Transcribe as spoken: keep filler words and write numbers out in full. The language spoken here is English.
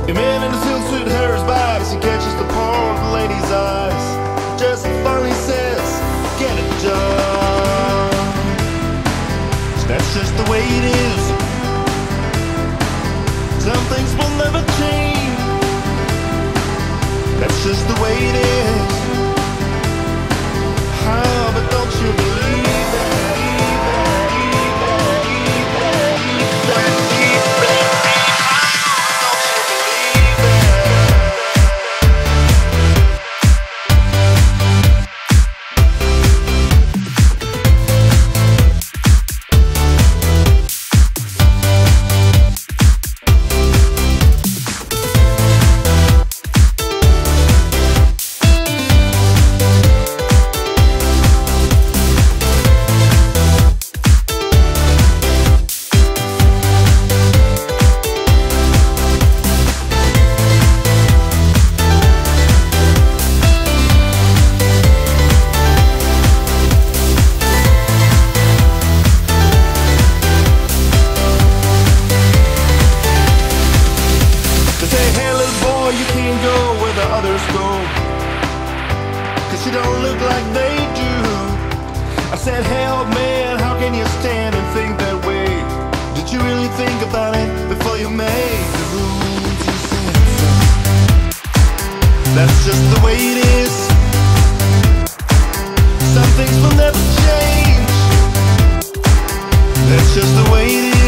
A man in a silk suit hurries by as he catches the poor lady's eyes. Just finally says, get it done. That's just the way it is. Some things will never change. That's just the way it is. Ah, but don't you believe it? You can't go where the others go, 'cause you don't look like they do. I said, hell man, how can you stand and think that way? Did you really think about it before you made the rules? You said that's just the way it is. Some things will never change. That's just the way it is.